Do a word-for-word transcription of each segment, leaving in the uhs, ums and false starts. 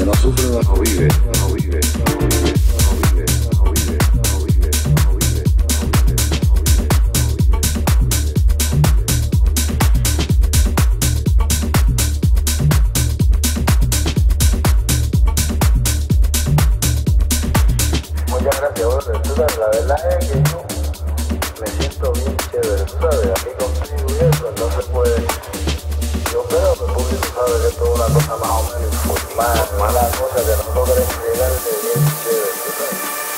que no sufre no vive, no vive, no vive, no vive, no vive, no vive, no vive, Muchas gracias, brother. Tú sabes, la verdad es que yo me siento bien chévere, tú sabes, aquí contigo y eso, entonces pues yo creo que el público sabe que esto es una cosa más o menos informal, mala cosa que nosotros queremos llegar de bien chévere, tú sabes.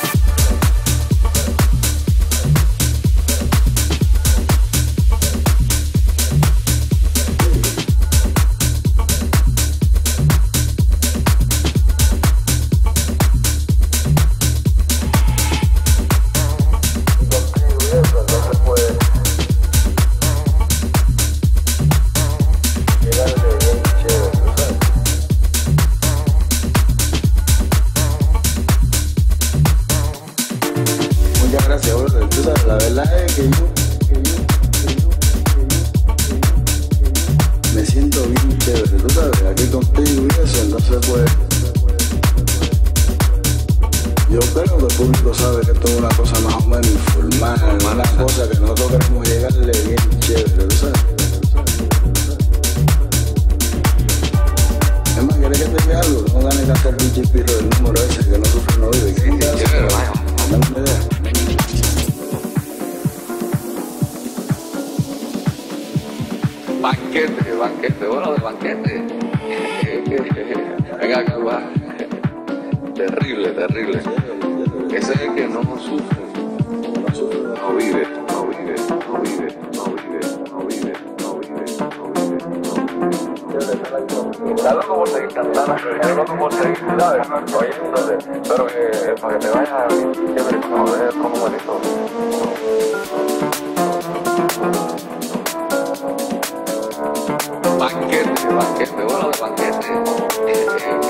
Gracias, brother. Tú sabes, la verdad es que yo, que yo, que yo, que yo, que yo, me siento bien chévere, tú sabes, aquí contigo y eso, entonces pues yo creo que el público sabe que esto es una cosa más o menos informal, una cosa que nosotros queremos llegarle bien chévere, tú sabes. Es más, ¿quieres que te diga algo? No ganes de hacer el pinche pirro del número ese que no sufre, no vive. ¿Qué te hace? Dame una idea. Banquete, banquete, bueno, de banquete. Venga, acá va. Terrible, terrible. Ese es el que no sufre. No sufre, no vive, no vive, no vive, no vive, no vive, no vive, no vive, no vive. Está loco por seguir cantando, está loco por seguir, ¿sabes? Oye, entonces, pero que para que te vayas chévere, como ves, como bonito. Banquete, banquete, bueno, de banquete.